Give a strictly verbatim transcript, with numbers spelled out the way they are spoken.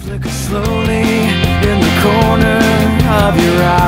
Flicker slowly in the corner of your eye.